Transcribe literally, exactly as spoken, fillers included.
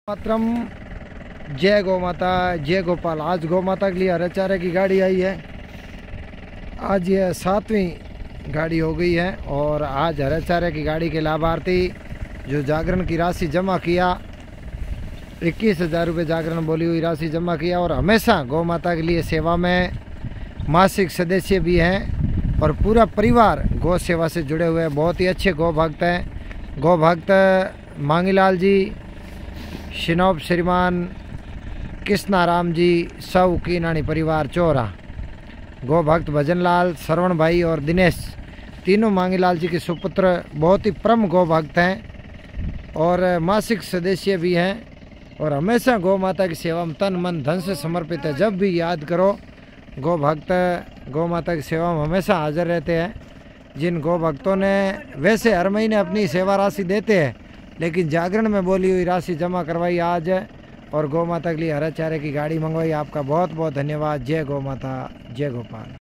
मातरम। जय गौ माता, जय गोपाल। आज गौ माता के लिए हरे चारे की गाड़ी आई है। आज यह सातवीं गाड़ी हो गई है और आज हरे चारे की गाड़ी के लाभार्थी जो जागरण की राशि जमा किया, इक्कीस हज़ार रुपये जागरण बोली हुई राशि जमा किया और हमेशा गौ माता के लिए सेवा में मासिक सदस्य भी हैं और पूरा परिवार गौ सेवा से जुड़े हुए हैं। बहुत ही अच्छे गौ भक्त हैं। गौ भक्त मांगीलाल जी, शिनोब श्रीमान कृष्णाराम जी, सौ कीनानी परिवार चौरा, गौ भक्त भजनलाल, श्रवण भाई और दिनेश, तीनों मांगीलाल जी के सुपुत्र बहुत ही परम गौ भक्त हैं और मासिक सदस्य भी हैं और हमेशा गौ माता की सेवा में तन मन धन से समर्पित है। जब भी याद करो गौ भक्त गौ माता की सेवा में हमेशा हाजिर रहते हैं। जिन गौ भक्तों ने वैसे हर महीने अपनी सेवा राशि देते हैं, लेकिन जागरण में बोली हुई राशि जमा करवाई आज और गौ माता के लिए हरे चारे की गाड़ी मंगवाई। आपका बहुत बहुत धन्यवाद। जय गौ माता, जय गोपाल।